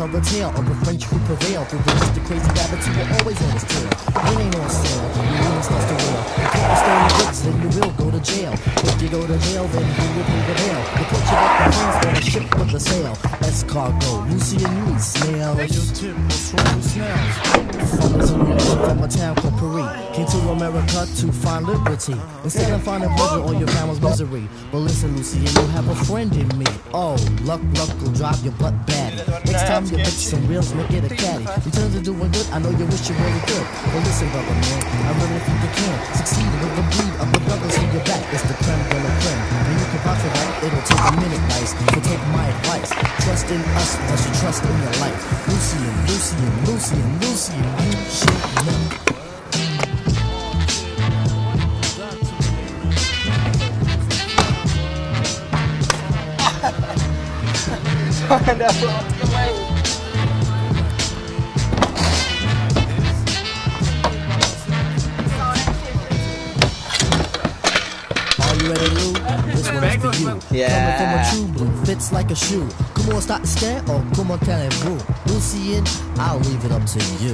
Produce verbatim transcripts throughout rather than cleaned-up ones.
tell the tale of the French who prevailed through the just the crazy rabbits who were always on his tail. It ain't on sale, you really starts to wail. You can't steal your goods, then you will go to jail. If you go to jail, then you will pay the bail. They put you back to France on a ship with a sail. Escargot, Lucy and Louis, snails. Hey, yo, Tip, what's wrong with snails? From a solution from a town called Paris, came to America to find liberty. Instead of finding pleasure on your family's misery. But listen, Lucy, and you have a friend in me. Oh, luck, luck will drive your butt bad. Next time you pitch some reels, make it a caddy. Returns to doing good, I know you wish you really could. But listen, brother man, I really think you can succeed with the bleed of the brothers in your back. It's the creme de la creme. And you can box it right, it'll take a minute, nice. So take my advice. Trust in us, thus you trust in your life. Lucian, Lucian, Lucian, Lucian, you should know. Are you ready, Lou? This one is for you. Yeah. Coming from a true blue, fits like a shoe. Come on, start to stand, or come on, tell it, boo. Lucian, I'll leave it up to you.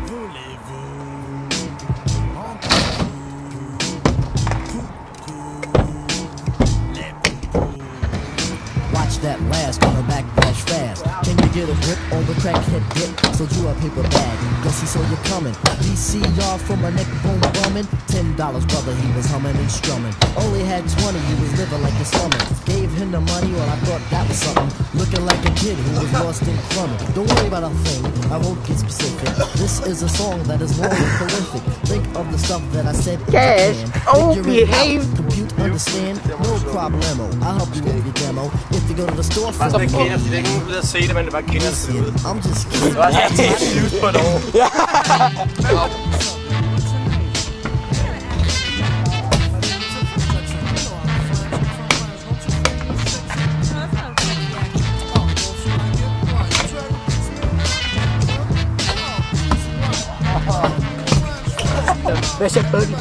Watch that last, gonna backdash fast. Can you get a grip on the crackhead dip? Sold you a paper bag, guess he saw you coming. V C R from a neck bone bumming. Ten dollars, brother, he was humming and strumming. Only had twenty, he was living like a slummin'. Gave him the money, well, I thought that was something. Looking like a kid who was lost in plumbing. Don't worry about a thing, I won't get specific. This is a song that is long and prolific. Think of the stuff that I said in Cash, oh, behave. Out, compute, understand, no problemo. I'll help you with your demo. If you go to the store for Altså, det er griner, det er ikke nogen, der siger det, men det var griner til ud. I'm just kidding. Det var sådan helt sygt på et år. Hvad så bøtten?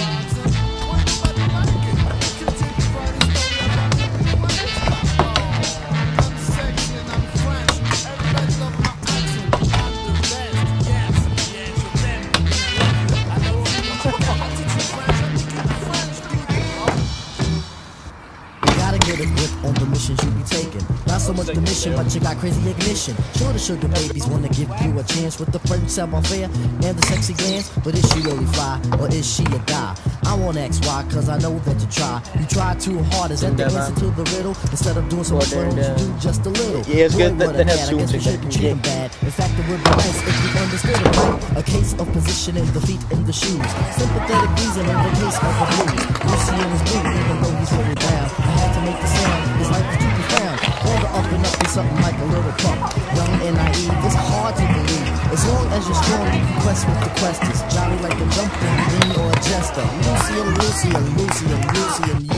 Get a grip on the missions you be taking. Not so much the mission, but you got crazy ignition. Sure, the sugar babies wanna give you a chance with the French savoir-faire and the sexy dance. But is she really fly, or is she a guy? I won't ask why, cause I know that you try. You try too hard, is that the answer to the riddle? Instead of doing so much, why don't you do just a little? Yeah, it's good that I guess we shouldn't treat them bad. In fact, it would be nice if you understood it right. A case of positioning the feet in the shoes. Sympathetic reason in the case of the blues. Lucian is blue, even though he's really down. I had to make the sound, his life is too profound. All the up and up is something like a little pump. Young and naive, it's hard to believe. As long as you're strong, you can quest with the questers. Jolly like a jumping bean or a jester. Lucian, Lucian, Lucian, Lucian,